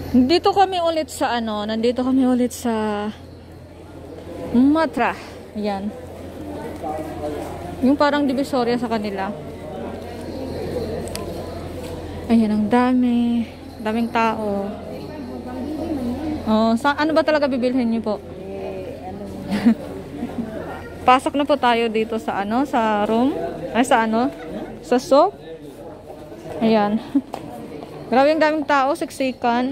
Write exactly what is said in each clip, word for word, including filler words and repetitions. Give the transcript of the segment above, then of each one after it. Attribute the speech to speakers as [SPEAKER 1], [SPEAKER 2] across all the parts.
[SPEAKER 1] Dito kami ulit sa ano, nandito kami ulit sa Matra. Ayan. Yung parang divisoria sa kanila. Ayan, ang dami. Daming tao. Oh, sa ano ba talaga bibilhin niyo po? Pasok na po tayo dito sa ano, sa room. Ay, sa ano? Sa soap. Ayan. Grabe yung daming tao, siksikan.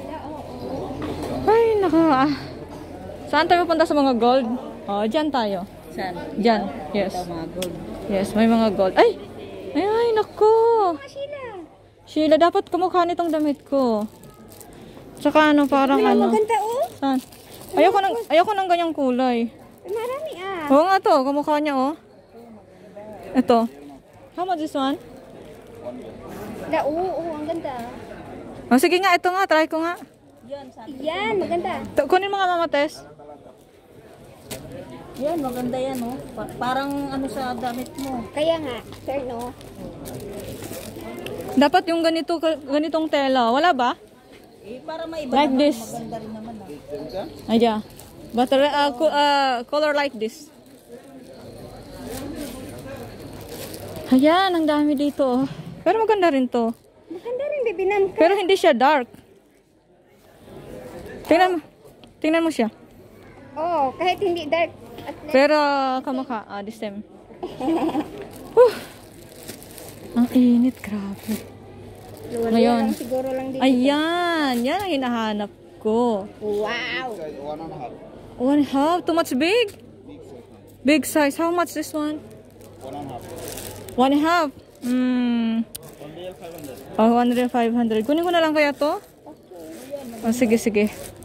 [SPEAKER 1] Ay, naka. Saan tayo punta sa mga gold? Oh, dyan tayo.
[SPEAKER 2] Saan?
[SPEAKER 1] Dyan. Yes.
[SPEAKER 2] Ito, mga gold.
[SPEAKER 1] Yes, may mga gold. Ay! Ay, ay, naku!
[SPEAKER 2] Sheila!
[SPEAKER 1] Sheila, dapat kamukha nitong damit ko. Tsaka ano, parang
[SPEAKER 2] Wala,
[SPEAKER 1] ano.
[SPEAKER 2] maganda oh.
[SPEAKER 1] Saan? Ayoko ng, ayoko ng ganyang kulay.
[SPEAKER 2] Marami ah.
[SPEAKER 1] Oo nga to, kamukha niya oh. Ito. How much this one?
[SPEAKER 2] Da, oo, oo, ang ganda.
[SPEAKER 1] Oh, sige nga, ito nga, try ko nga.
[SPEAKER 2] Yan, maganda.
[SPEAKER 1] Ito, kunin mga mamates.
[SPEAKER 2] Yan, maganda yan oh. Pa parang ano sa damit mo. Kaya nga, sir no.
[SPEAKER 1] Dapat yung ganito, ganitong tela. Wala ba?
[SPEAKER 2] Eh, para may iba
[SPEAKER 1] Like
[SPEAKER 2] naman,
[SPEAKER 1] this.
[SPEAKER 2] maganda rin naman ah.
[SPEAKER 1] Ay, yeah. But uh, co uh, color like this. Ayan, ang dami dito oh. Pero maganda rin to.
[SPEAKER 2] Maganda rin, bibinan ka.
[SPEAKER 1] Pero hindi siya dark. Tingnan mo. Tingnan mo siya.
[SPEAKER 2] Oo, oh, kahit hindi dark. At
[SPEAKER 1] Pero kamukha. Ah, the same. Huh. Ang init, grabe.
[SPEAKER 2] Luwala
[SPEAKER 1] Ngayon.
[SPEAKER 2] lang, siguro lang dito.
[SPEAKER 1] Ayan. Yan ang hinahanap ko.
[SPEAKER 2] Wow!
[SPEAKER 1] One and a half. Too much big? Big size. How much this one?
[SPEAKER 3] One and a half.
[SPEAKER 1] One and a half. Hmm.
[SPEAKER 3] One hundred five hundred.
[SPEAKER 1] Oh, one hundred, five hundred. Kunin ko na lang kaya to? Oh, sige, sige.